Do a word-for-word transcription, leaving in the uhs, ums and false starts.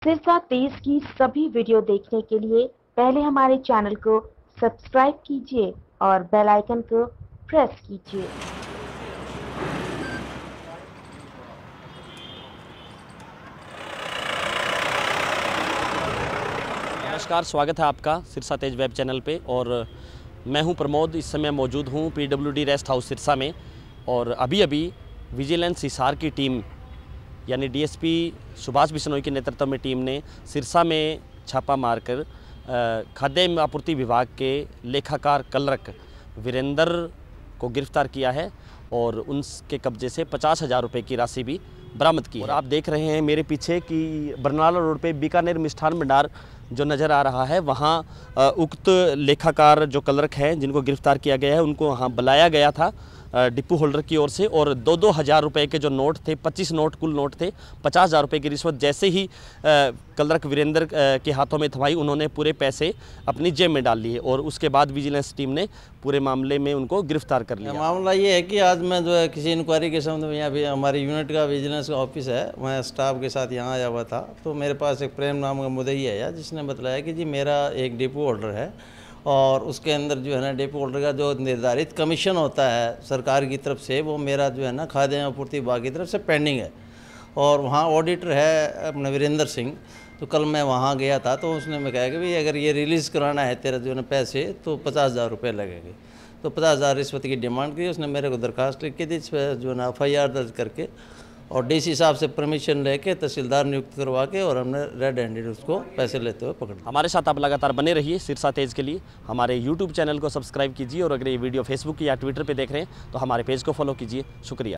सिरसा तेज की सभी वीडियो देखने के लिए पहले हमारे चैनल को सब्सक्राइब कीजिए और बेल आइकन को प्रेस कीजिए। नमस्कार, स्वागत है आपका सिरसा तेज वेब चैनल पे। और मैं हूं प्रमोद। इस समय मौजूद हूं पीडब्ल्यूडी रेस्ट हाउस सिरसा में। और अभी अभी विजिलेंस हिसार की टीम यानी डीएसपी सुभाष बिश्नोई के नेतृत्व में टीम ने सिरसा में छापा मारकर खाद्य आपूर्ति विभाग के लेखाकार क्लर्क वीरेंद्र को गिरफ्तार किया है और उनके कब्जे से पचास हज़ार रुपये की राशि भी बरामद की। और आप देख रहे हैं मेरे पीछे कि बरनाला रोड पे बीकानेर मिष्ठान भंडार जो नज़र आ रहा है, वहाँ उक्त लेखाकार जो क्लर्क हैं जिनको गिरफ्तार किया गया है उनको वहाँ बुलाया गया था डिपो होल्डर की ओर से। और दो दो हज़ार रुपये के जो नोट थे, पच्चीस नोट कुल नोट थे, पचास हज़ार रुपये की रिश्वत जैसे ही क्लर्क वीरेंद्र के हाथों में थमाई, उन्होंने पूरे पैसे अपनी जेब में डाल लिए और उसके बाद विजिलेंस टीम ने पूरे मामले में उनको गिरफ्तार कर लिया। मामला ये है कि आज मैं जो है किसी इंक्वायरी के संबंध में यहाँ भी हमारी यूनिट का विजिलेंस का ऑफिस है, मैं स्टाफ के साथ यहाँ आया हुआ था। तो मेरे पास एक प्रेम नाम का मुद्दई आया जिसने बताया कि जी मेरा एक डिपो होल्डर है और उसके अंदर जो है ना डिपो होल्डर का जो निर्धारित कमीशन होता है सरकार की तरफ से, वो मेरा जो है ना खाद्य आपूर्ति विभाग की तरफ से पेंडिंग है। और वहाँ ऑडिटर है अपने वीरेंद्र सिंह। तो कल मैं वहाँ गया था तो उसने मैं कहा कि भाई अगर ये रिलीज़ कराना है तेरा जो है ना पैसे, तो पचास हज़ार रुपये लगेंगे। तो पचास हज़ार रिश्वत की डिमांड की। उसने मेरे को दरखास्त लिख के दी, इस पर जो है ना एफ आई आर दर्ज करके और डीसी साहब से परमिशन लेके तहसीलदार नियुक्त करवा के और हमने रेड हैंडेड उसको पैसे लेते हुए पकड़। हमारे साथ आप लगातार बने रहिए सिरसा तेज के लिए। हमारे यूट्यूब चैनल को सब्सक्राइब कीजिए और अगर ये वीडियो फेसबुक या ट्विटर पे देख रहे हैं तो हमारे पेज को फॉलो कीजिए। शुक्रिया।